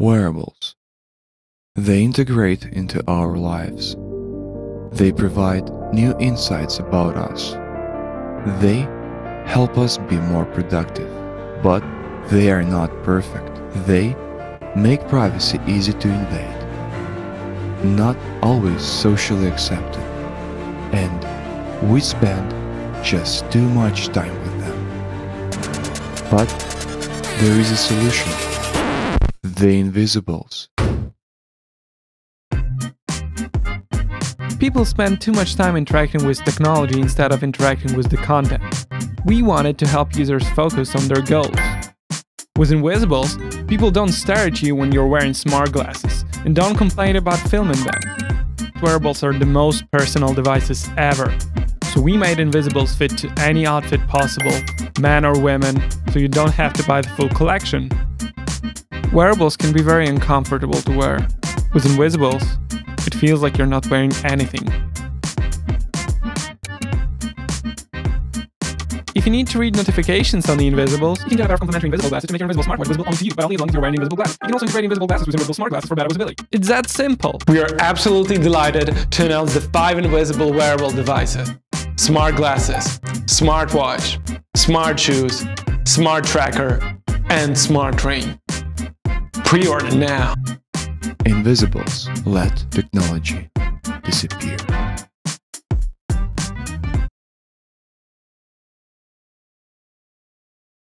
Wearables. They integrate into our lives. They provide new insights about us. They help us be more productive, but they are not perfect. They make privacy easy to invade, not always socially accepted, and we spend just too much time with them. But there is a solution: the Invisibles. People spend too much time interacting with technology instead of interacting with the content. We wanted to help users focus on their goals. With Invisibles, people don't stare at you when you're wearing smart glasses and don't complain about filming them. Wearables are the most personal devices ever, so we made Invisibles fit to any outfit possible, man or women, so you don't have to buy the full collection. Wearables can be very uncomfortable to wear. With Invisibles, it feels like you're not wearing anything. If you need to read notifications on the Invisibles, you can get our complimentary Invisible glasses to make your Invisible smartwatch visible only to you, but only as long as you're wearing Invisible glasses. You can also integrate Invisible glasses with Invisible smart glasses for better visibility. It's that simple. We are absolutely delighted to announce the 5 Invisible wearable devices: smart glasses, smartwatch, smart shoes, smart tracker, and smart ring. Pre-order now. Invisibles let technology disappear.